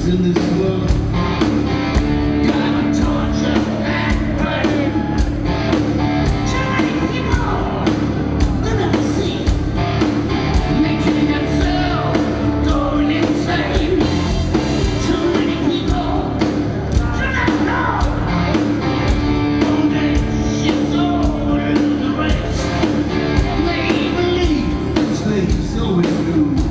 in this world. Gotta torture and burn. Too many people they'll never see, making themselves going insane. Too many people do not know. One day she's over in the race. They believe this thing's always lose.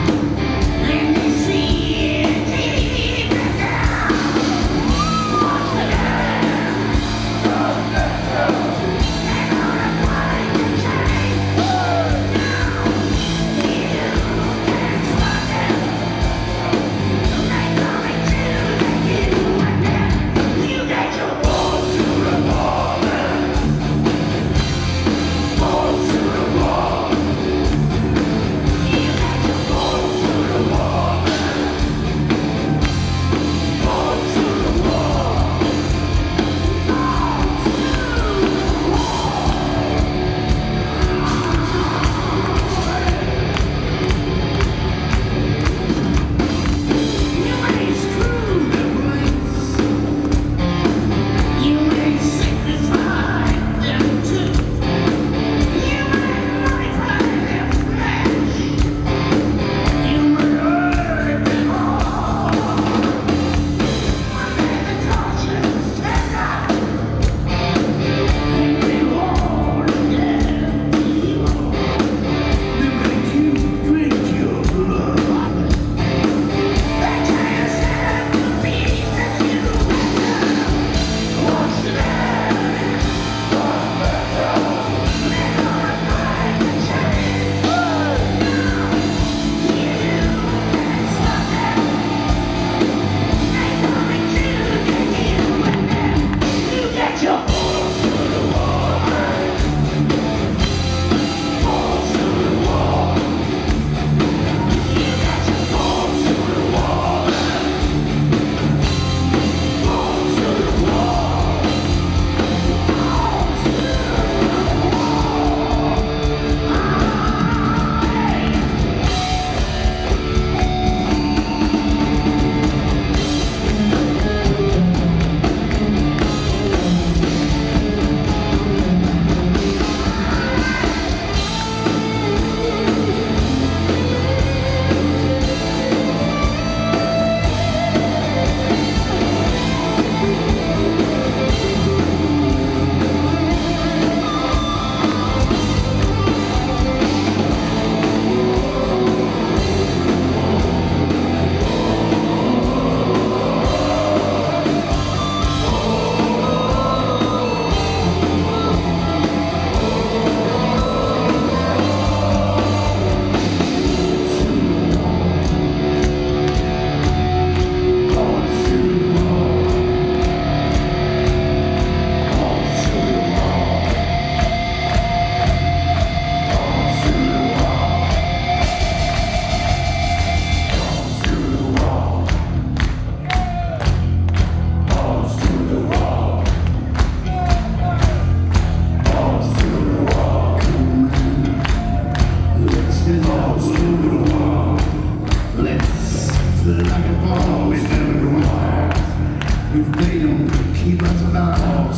If they don't keep us alive,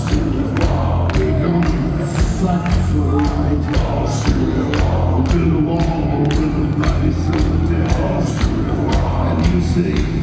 we're gonna fight for right. To the wall, with the bodies of the dead. And you say